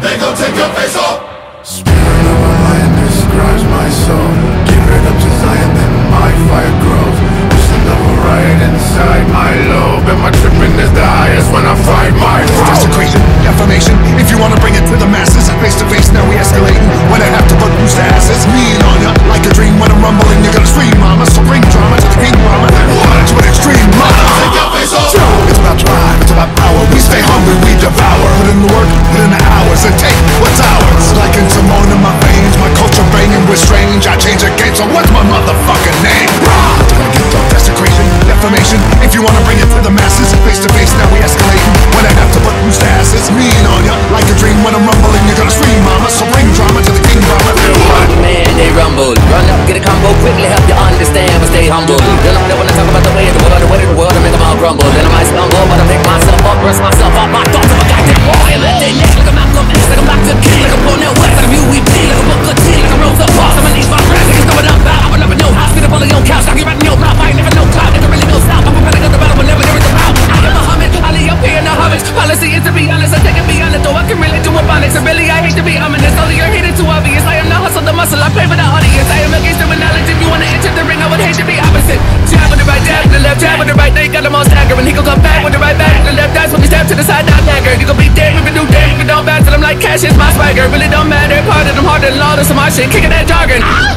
they gon' take your face off. Spirit of my mind describes my soul. Give it up to Zion, then my fire grows. Push the devil right inside my lobe, and my tripping is the highest when I fight my foe. Desecration, defamation, if you wanna bring it to the masses. Face to face, now we escalating. When I have to put loose asses, lean on ya like a dream. When I'm rumbling, you're gonna scream, mama. So bring drama to the king, mama. Watch with extreme, mama. Take your face off. It's about drive, it's about power. We stay hungry, we devour. Put in the work, put in the hours, and take what's ours. Like in Simone in my veins, my culture banging with strange. I change the game, so what's my motherfucking name? Desecration, defamation, if you wanna bring it to the masses. Face to face, now we escalating. When I have to put loose asses, lean on ya like a dream. When I'm rumbling, you're gonna scream, mama. So bring drama to the king, mama. Man, they rumble. Run up, get a combo, quickly help you understand, but stay humble. Don't know when I talk about the way of the world, I make them all crumble. Then I might stumble, but I pick myself up, brush myself off my thoughts of a goddamn war. And let they neck like a Malcolm X, like a Dr. King, like a Cornell West, like a UEP, like a Booker T, like a Rosa Parks. I'm gonna need my breath, niggas know what I'm about. I'm up in your house, get up on your couch, I get right in your mouth. I ain't never no cloud, never really no stop. I'm prepared to go to battle whenever there is a route. I am a homage, I lay up here in the homage. Policy is to be honest, I take it beyond it, though I can relate to a phonics. And really, I hate to be ominous, only you're hated too obvious. I am the hustle, the muscle, I play for the audience. I am against the knowledge. If you wanna enter the ring, I would hate to be opposite. Jab with the right, jab with the left, jab with the right. They got them all staggering. He gon' come back with the right back. The left dice when we step to the side, not dagger. You gon' be dead, we can do damn, you don't back. Till I'm like cash is my swagger. Really don't matter, part of them harder than lawless. So my shit, kicking that jargon.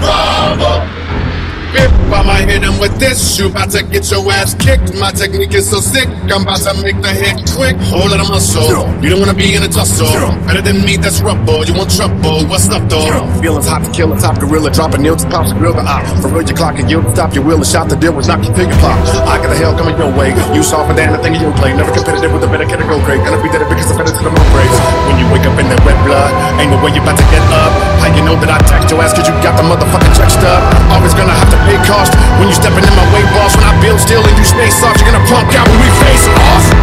If I'ma hit him with this, you about to get your ass kicked. My technique is so sick, I'm about to make the hit quick. Whole lot of muscle, you don't wanna be in a tussle. Better than me, that's rubble, you want trouble, what's up though? Feelings hot to kill a top gorilla, drop a nail to pop, grill the op. For real, your clock and you stop your will, a shot to deal with, knock your finger pop. I got the hell coming your way, you softer than anything in your play. Never competitive with a better kid to go great. Gonna be there because I'm better to the moon race. When you wake up in that wet blood, ain't no way you about to get up. How you know that I text your ass cause you got the motherfucking check stub? Always gonna have to pay cost when you stepping in my way, boss. When I build still and you stay soft, you're gonna punk out when we face off.